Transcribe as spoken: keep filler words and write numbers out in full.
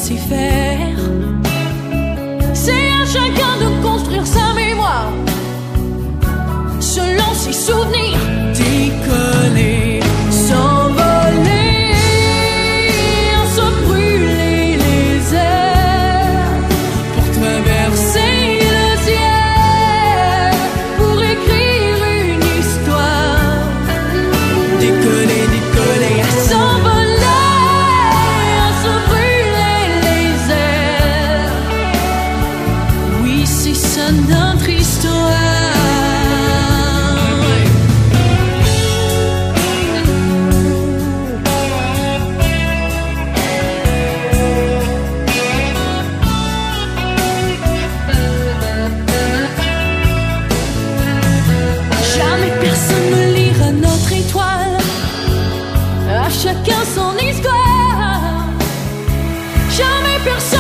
sait faire. C'est à chacun de construire sa mémoire selon ses souvenirs. Décoller, s'envoler, se brûler les airs pour traverser le ciel, pour écrire une histoire. Décoller, décoller, s'envoler, se brûler les airs. Oui, c'est ça notre histoire. Chacun son histoire, jamais personne